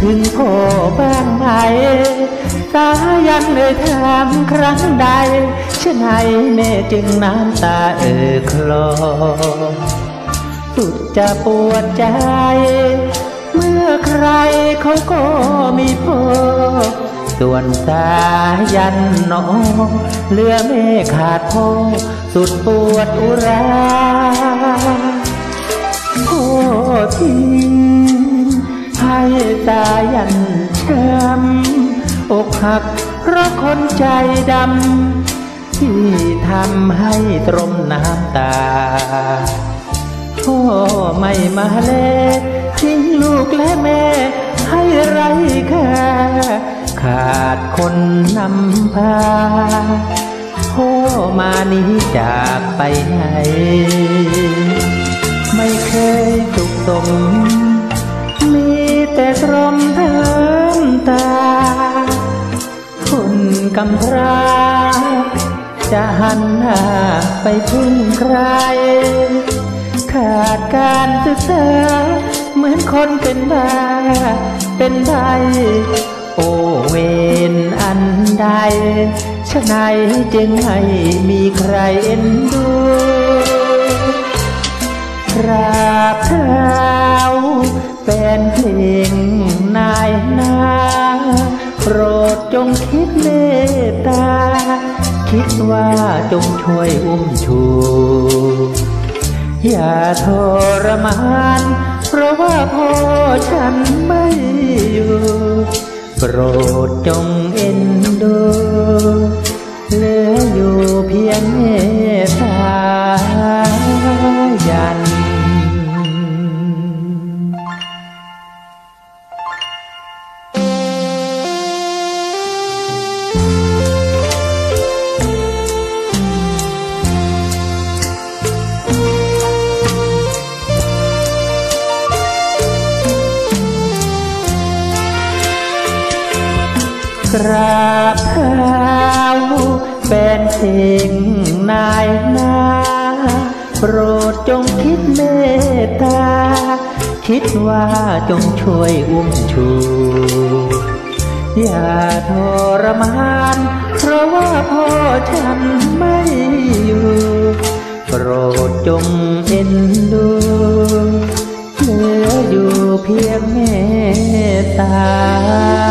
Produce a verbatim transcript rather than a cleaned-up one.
ถึงพ่อบ้างไหมสายันเลยถามครั้งใดฉะไหนแม่จึงน้ำตาเอ่อคลอสุดจะปวดใจเมื่อใครเขาก็มีพ่อส่วนสายันน้องเหลือแม่ขาดพ่อสุดปวดอุราพ่อทิ้งให้สายันช้ำอกหักเพราะคนใจดำที่ทำให้ตรมน้ำตาพ่อไม่มาแลทิ้งลูกและแม่ให้ไร้ค่าขาดคนนำพาพ่อมานี้จากไปไหนไม่เคยสุขสมมีแต่ตรมน้ำตาคนกำพร้าจะหันหน้าไปพึ่งใครขาดการศึกษาเหมือนคนเป็นบ้าเป็นใบโอเวนอันใดฉะไหนจึงให้มีใครเอ็นดูกราบเท้าแฟนเพลงนายนาโปรดจงคิดเมตตาคิดว่าจงช่วยอุ้มชูอย่าทรมานเพราะว่าพ่อฉันไม่อยู่โปรดจงเอ็นดูเหลืออยู่เพียงเมตตายันกราบเท้าแฟนเพลงนายนาโปรดจงคิดเมตตาคิดว่าจงช่วยอุ้มชูอย่าทรมานเพราะว่าพ่อฉันไม่อยู่โปรดจงเอ็นดูเหลืออยู่เพียงเมตตา